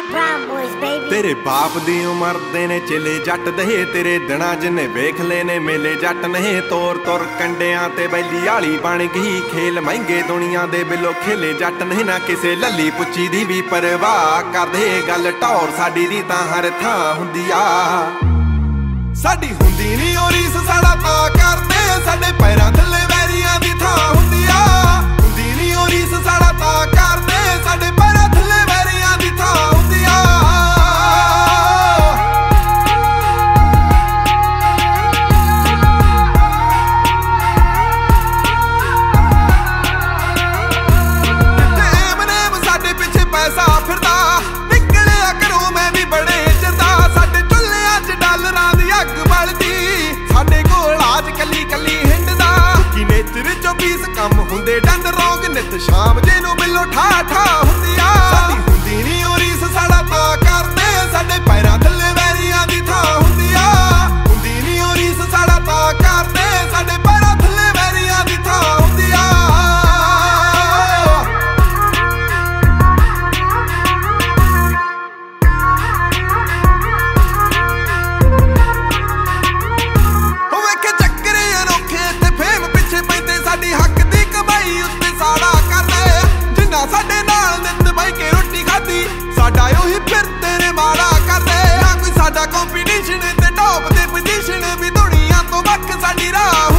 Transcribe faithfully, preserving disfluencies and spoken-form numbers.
Brown boys, baby. तेरे बाप दी उमर दे ने चले जट दहे तेरे दिना जिन्ने वेख लेने मेले जट नहीं तोर तोर कंडियां ते बैली आली बन गई खेल महंगे दुनिया दे बिलो खेले जट नहीं ना किसे लली पुची दी भी परवाह कर दे गल टौर साडी दी तां हर थां हुंदी आ साडी हुंदी नी ओ रीस साडा तां करदे साडे पैरां थल्ले वैरियां दी थां हुंदी आ हुंदी नी ओ रीस साडा तां करदे साडे पैरां थल्ले वैरियां दी थां हुंदी आ पैसा फिरदा निकलिया करो मैं भी बड़े चरदा साडे चुल्लियां च डालरां दी अग बलदी साडे कोल आज कली कली हिंडदा कि नेचर चो बीस कम हुंदे डंड रौंग नित शाम जे नूं मिलो ठा ठा हुंदी आ साडी हुंदी नी ओ रीस साडा तां करदे साडे पैरां थल्ले वैरियां दी थां हुंदी आ हुंदी नी ओ रीस साडा तां करदे साडे पैरां थल्ले वैरियां दी थां हुंदी आ साडे नाल नित बह के रोटी खाधी साडा ओही फिर तेरे माड़ा करदे ना कोई साडा कंपीटीशन ते टॉप ते पोजीशन भी दुनिया तो वख साडी राह